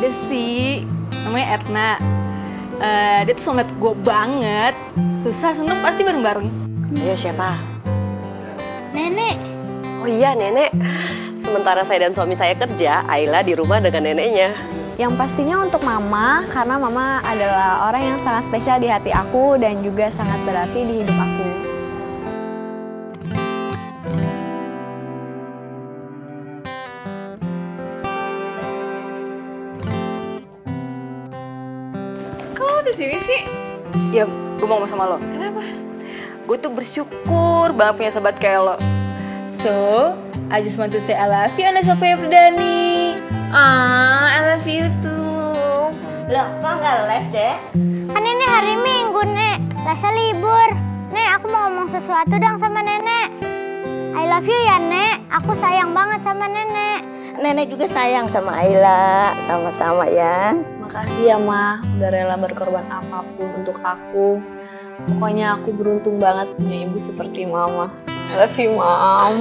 Ada sih, namanya Etna. Dia tuh soulmate gue banget. Susah seneng pasti bareng-bareng. Ayo siapa? Nenek. Oh iya nenek. Sementara saya dan suami saya kerja, Ayla di rumah dengan neneknya. Yang pastinya untuk mama, karena mama adalah orang yang sangat spesial di hati aku dan juga sangat berarti di hidup aku. Kesini sih? Ya, gue mau ngomong sama lo. Kenapa? Gue tuh bersyukur banget punya sahabat kayak lo. So, I just want to say I love you, Ana Sofia Ferdani. I love you too. Loh, kok nggak les deh? Kan ini hari Minggu, Nek. Lesnya libur. Nek, aku mau ngomong sesuatu dong sama Nenek. I love you ya, Nek. Aku sayang banget sama Nenek. Nenek juga sayang sama Ayla, sama-sama ya. Makasih ya Ma, udah rela berkorban apapun untuk aku. Pokoknya aku beruntung banget punya ibu seperti Mama. I love you, Mom.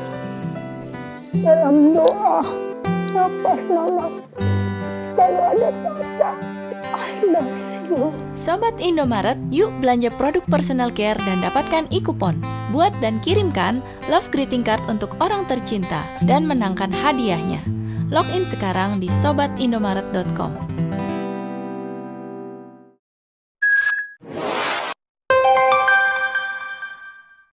Dalam doa, nafas mama selalu ada Tata. I love you. Sobat Indomaret, yuk belanja produk personal care dan dapatkan e-kupon. Buat dan kirimkan love greeting card untuk orang tercinta dan menangkan hadiahnya. Login sekarang di sobatindomaret.com.